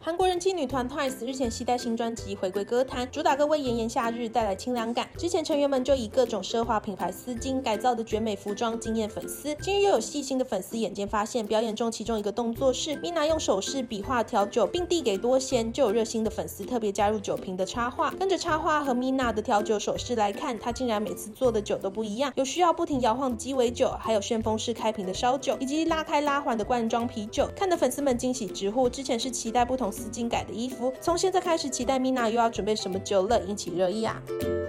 韩国人气女团 TWICE 日前携带新专辑回归歌坛，主打歌为炎炎夏日带来清凉感。之前成员们就以各种奢华品牌丝巾改造的绝美服装惊艳粉丝。近日又有细心的粉丝眼尖发现，表演中其中一个动作是 Mina 用手势比划调酒，并递给多贤，就有热心的粉丝特别加入酒瓶的插画。跟着插画和 Mina 的调酒手势来看，她竟然每次做的酒都不一样，有需要不停摇晃的鸡尾酒，还有旋风式开瓶的烧酒，以及拉开拉环的罐装啤酒，看得粉丝们惊喜直呼，之前是期待不同丝巾改的衣服，从现在开始期待 Mina 又要准备什么酒了，引起热议啊。